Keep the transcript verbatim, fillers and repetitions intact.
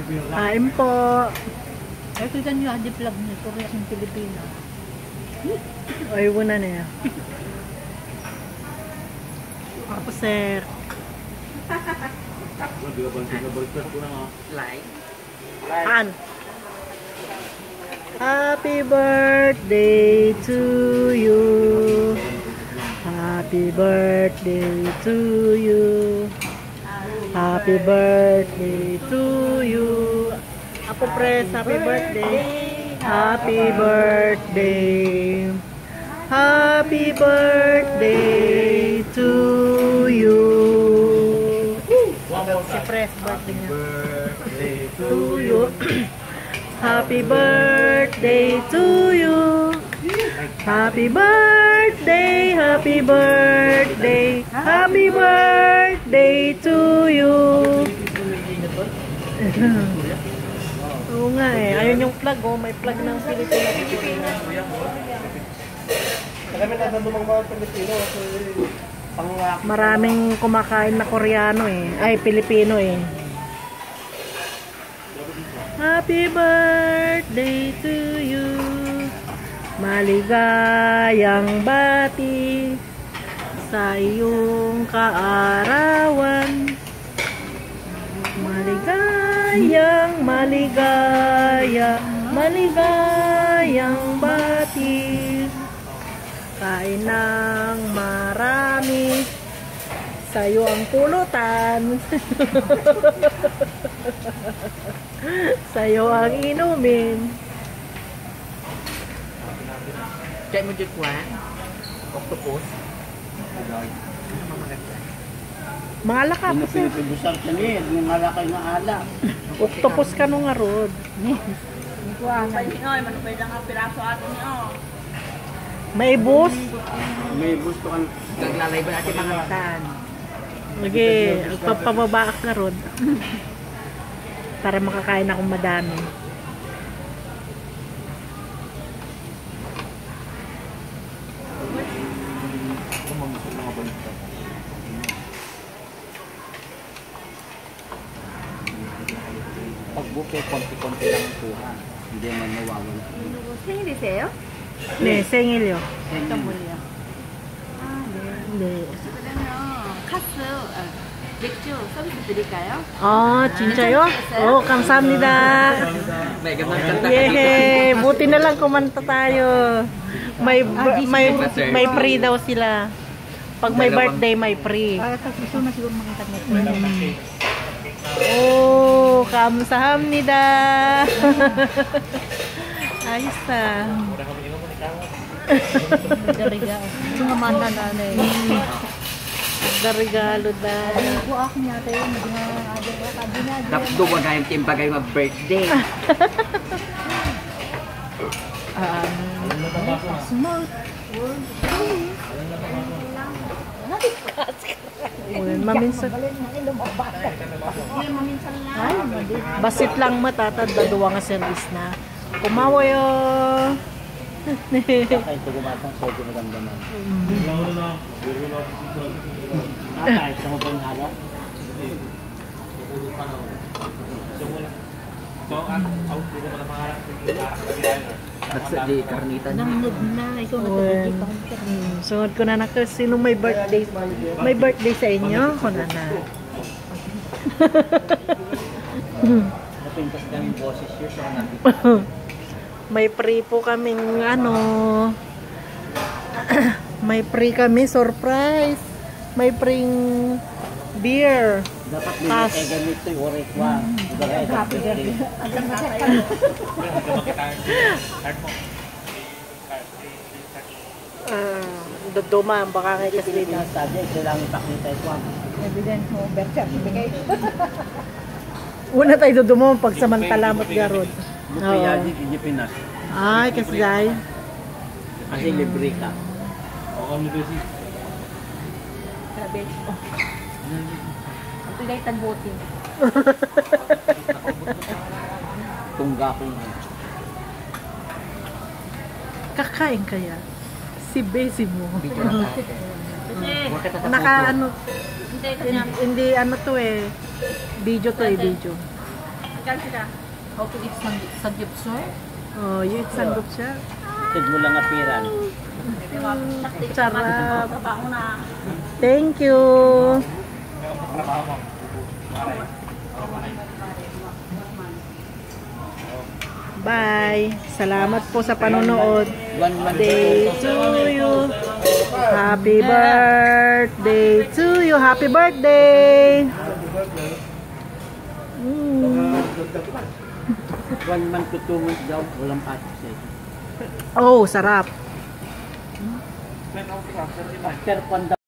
Kain po. Ay, kita nyo, adi vlog niya. Korea ng Pilipino. Ay, wala na yan. Ako, sir. Like? Han. Happy birthday to you. Happy birthday to you. Happy birthday to you. Ako, press. Happy birthday. Happy birthday. Happy birthday to you. Si press birthday niya. To you. Happy birthday to you. Happy birthday, happy birthday, happy birthday to you. Oo nga eh. Ayun yung flag oh. May flag ng Pilipinas. Maraming kumakain na Koreano eh. Ay, Pilipino eh. Happy birthday to you. Maligayang bati sa iyong kaarawan. Maligayang, maligaya, maligayang bati. Kain ng marami, sa'yo ang pulutan. Sa'yo ang inumin. Chạy mo dyan quá. Octopus. Mga alak ka po sir. Pinipibusar ka niya, yung alakay na alak. Octopus ka nung nga rod. Hindi ko alam. Oy, manupay lang ang piraso atin niyo. May bus. May gusto ka. Naglalay ba natin mga tan? Lagi, pababa ka rod. Para makakain akong madami. Pag buke, konti-konti lang ang kuha. Hindi man nawawala. 생일이세요? 네, 생일요. 선물이요. 아, 네. 네. 그러면 카스, 아, 맥주 서비스 드릴까요? 아, 진짜요? Oh, 감사합니다. Yehey! Buti na lang kumanta tayo. May may may free daw sila. Pag may birthday, may free. Ah, gusto na siguro makita nito. Oh, 감사합니다. Ayos ah. Regalo. Yung amanda na na eh. Regalo da. Ako ako niya tayo. Tapos dumagayang timbagay mag-birthday. Um, small world. Maminsan. Basit lang matatad baduwa nga service na. Kumawayo. Kahit gumatang sojo magandang. Ah, kahit sa mo pang hala? Nagsa di karnita na. Nangod na. Ikaw na Sungod ko na na kasi sinong may birthday. May birthday sa inyo? Ko na na. Napintas kami boses yun sa natin. May free po kaming ano. May free kami surprise. May free beer. Dapat nila kaya ganito yung oret wa. Happy birthday. Ah, dodoma baka kay kasi Hindi na sabi, kailangan ipakita ito. Evidence mo, birth certificate. una tayo dodoma pag samantala mo't garod. Kaya hindi Pinas. Ay, kasi dahil. Kasi libre ka. Grabe. Ito dahil tagbote. Tungga ko nga. Kakain kaya? Si Besi mo. Kasi, Naka ano, hindi ito hindi, niya. hindi ano to eh. Video to eh, video. How to eat samgyup, samgyupsal? Oh, you eat samgyeopsal. Tig mo lang apiran. Sarap. Thank you. Bye. Salamat po sa panonood. One month Day to you. Happy birthday to you. Happy birthday. Mm. One month to two months daw, walang patok siya. Oh, sarap. After one